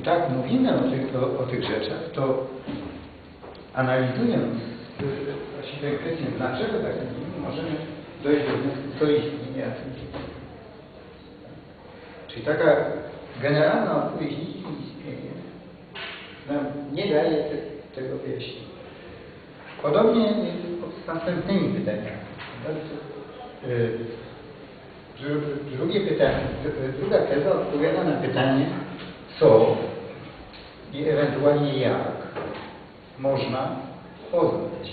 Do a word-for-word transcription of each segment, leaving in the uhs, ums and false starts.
tak mówimy o tych, o, o tych rzeczach, to analizując właściwie kwestię, dlaczego tak mówimy, możemy dojść do wniosku, co istnieje, a co nie istnieje. Czyli taka generalna odpowiedź nic nie istnieje, nam nie daje te, tego wyjaśnienia. Podobnie jest z następnymi pytaniami. Drugie pytanie, druga teza odpowiada na pytanie, co i ewentualnie jak można poznać.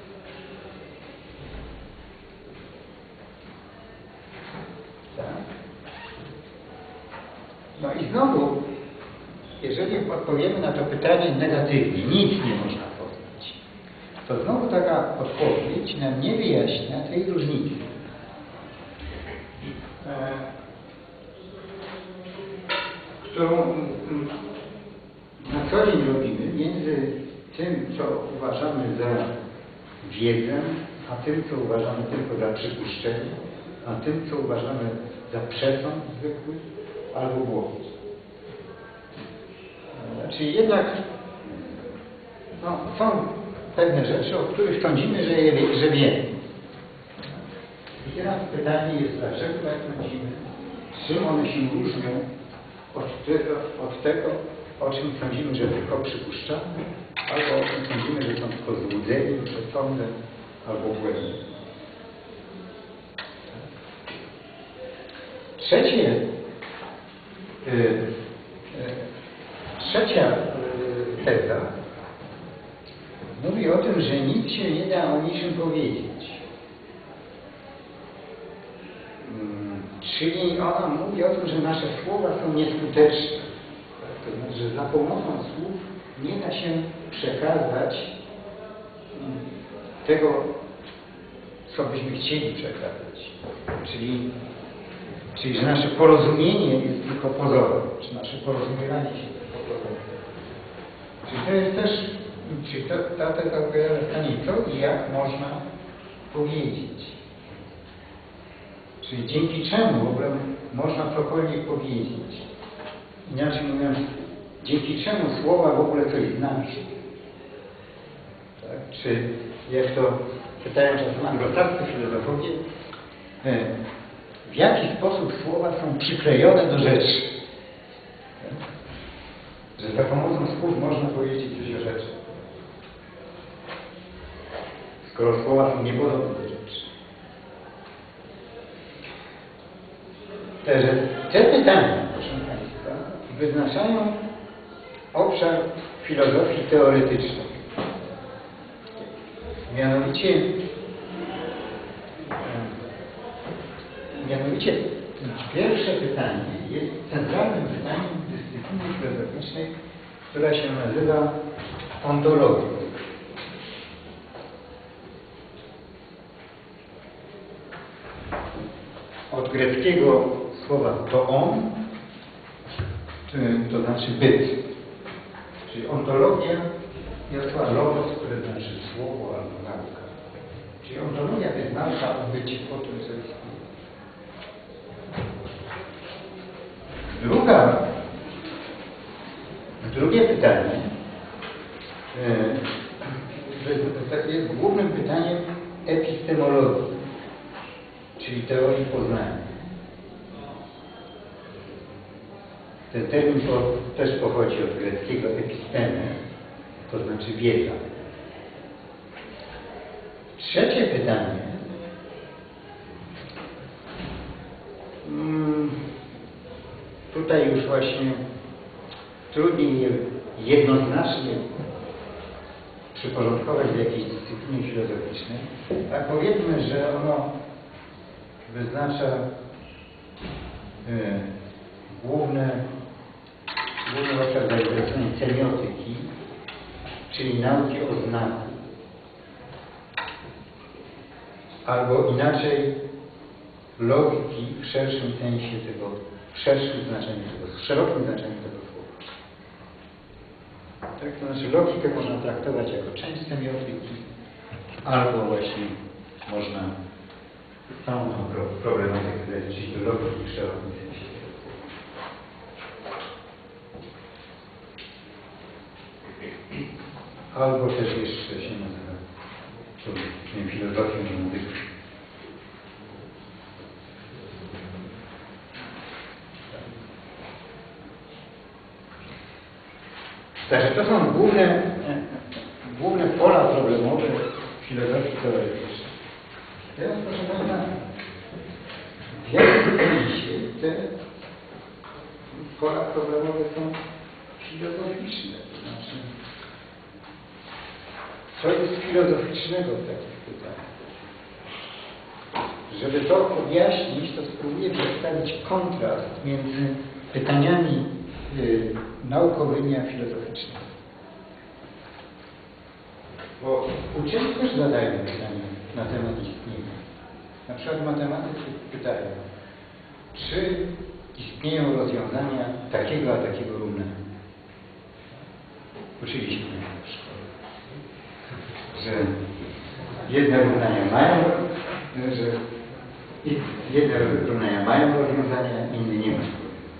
Tak? No i znowu, jeżeli odpowiemy na to pytanie negatywnie, nic nie można poznać, to znowu taka odpowiedź nam nie wyjaśnia tej różnicy. Którą na co dzień robimy między tym, co uważamy za wiedzę, a tym, co uważamy tylko za przypuszczenie, a tym, co uważamy za przesąd zwykły albo błąd. Czyli jednak no, są pewne rzeczy, o których sądzimy, że, je, że wiemy. I teraz pytanie jest, dlaczego tak sądzimy, czym one się różnią od tego, od tego, o czym sądzimy, że tylko przypuszczamy, albo o czym sądzimy, że są tylko złudzeniem, przesądem, albo błędem. Trzecie, yy, yy, trzecia yy, teza mówi o tym, że nic się nie da o niczym powiedzieć. Czyli ona mówi o tym, że nasze słowa są nieskuteczne. To znaczy, że za pomocą słów nie da się przekazać tego, co byśmy chcieli przekazać. Czyli, czyli że nasze porozumienie jest tylko pozorem, czy nasze porozumiewanie się jest tylko pozorem. Czyli to jest też, czyli to, ta teza odpowiada pytanie, co i jak można powiedzieć. Czyli dzięki czemu w ogóle można cokolwiek powiedzieć. Inaczej mówiąc, dzięki czemu słowa w ogóle coś znaczą. Tak? Czy jak to pytają czasem anglosascy filozofowie, w jaki sposób słowa są przyklejone do rzeczy. Tak? Że za pomocą słów można powiedzieć coś o rzeczy. Skoro słowa są niepodobne do rzeczy. Te, te pytania, proszę Państwa, wyznaczają obszar filozofii teoretycznej. Mianowicie, mianowicie pierwsze pytanie jest centralnym pytaniem dyscypliny filozoficznej, która się nazywa ontologią. Od greckiego słowa to on, to znaczy byt. Czyli ontologia jest słowa logos, które znaczy słowo albo nauka. Czyli ontologia to jest nauka o bycie, po tym, co istnieje. Druga, drugie pytanie jest głównym pytaniem epistemologii, czyli teorii poznania. Ten termin też pochodzi od greckiego episteme, to znaczy wiedza. Trzecie pytanie tutaj już właśnie trudniej je jednoznacznie przyporządkować w jakiejś dyscyplinie filozoficznej, a powiedzmy, że ono wyznacza y, główne, główny obszar zainteresowania semiotyki, czyli nauki o znaku. Albo inaczej logiki w szerszym sensie tego, w szerszym znaczeniu tego, w szerokim znaczeniu tego słowa. Tak, to znaczy logikę można traktować jako część semiotyki, albo właśnie można całą tą problematykę zaliczyć do logiki w szerokim sensie. albo też jeszcze się nazywa nie filozofią, nie muzyką. Także to są główne, główne pola problemowe filozofii teoretycznej. Teraz proszę Pana, w jakim sensie te pola problemowe są filozoficzne? To znaczy, co jest filozoficznego w takich pytaniach? Żeby to objaśnić, to spróbuję przedstawić kontrast między pytaniami y, naukowymi a filozoficznymi. Bo uczeni też zadają pytania na temat istnienia. Na przykład matematycy pytają, czy istnieją rozwiązania takiego a takiego równania. Uczyliśmy w szkole, że jedne równania mają, że jedne równania mają rozwiązania, inne nie mają.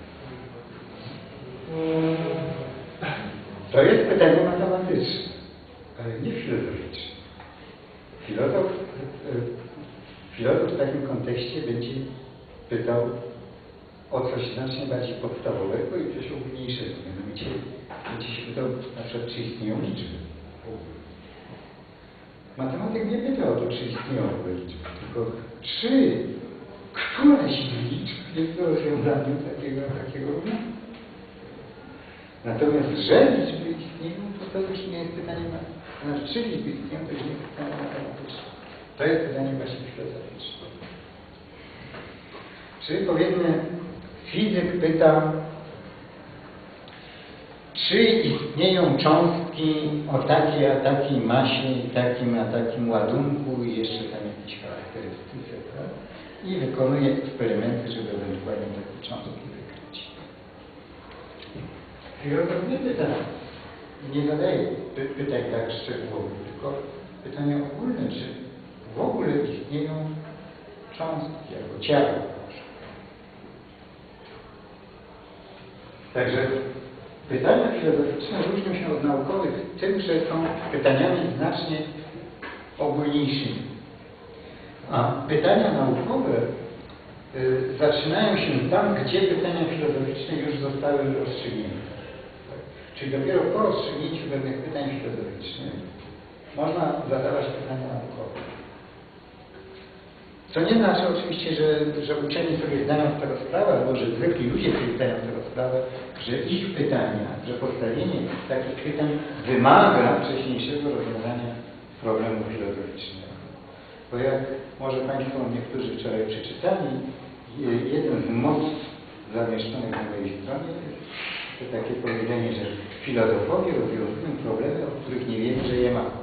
To jest pytanie matematyczne, ale nie filozoficzne. Filozof, filozof w takim kontekście będzie pytał o coś znacznie bardziej podstawowego i coś ogólniejszego. Mianowicie będzie się pytał na przykład, czy istnieją liczby. Matematyk nie pyta o to, czy istnieją liczby, tylko czy któraś z liczb jest do rozwiązania takiego, takiego równania. Natomiast, że liczby istnieją, to to już nie jest pytanie matematyczne. Znaczy, czy liczby istnieją, to już nie jest pytanie matematyczne. To jest pytanie właśnie filozoficzne. Czy powiedzmy, fizyk pyta, czy istnieją cząstki o takiej a takiej masie, takim a takim ładunku i jeszcze tam jakieś charakterystyce, tak? I wykonuje eksperymenty, żeby ewentualnie takie cząstki wykryć. Filozof nie pyta, nie zadaje py pytań tak szczegółowych, tylko pytania ogólne, czy w ogóle istnieją cząstki albo ciała. Także pytania filozoficzne różnią się od naukowych tym, że są pytaniami znacznie ogólniejszymi. A pytania naukowe y, zaczynają się tam, gdzie pytania filozoficzne już zostały rozstrzygnięte. Czyli dopiero po rozstrzygnięciu pewnych pytań filozoficznych można zadawać pytania naukowe. Co nie znaczy oczywiście, że, że uczeni sobie zdają z tego sprawę, albo że zwykli ludzie sobie zdają z tego sprawę, że ich pytania, że postawienie takich pytań wymaga wcześniejszego rozwiązania problemu filozoficznego. Bo jak może Państwo niektórzy wczoraj przeczytali, jeden z motów zamieszczonych na mojej stronie to takie powiedzenie, że filozofowie rozwiązują problemy, o których nie wiemy, że je ma.